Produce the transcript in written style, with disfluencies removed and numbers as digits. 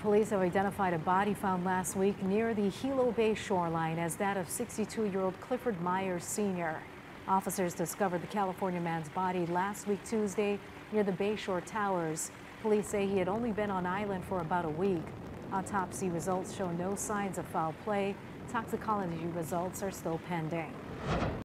Police have identified a body found last week near the Hilo Bay shoreline as that of 62-year-old Clifford Myers Sr. Officers discovered the California man's body last week Tuesday near the Bayshore Towers. Police say he had only been on island for about a week. Autopsy results show no signs of foul play. Toxicology results are still pending.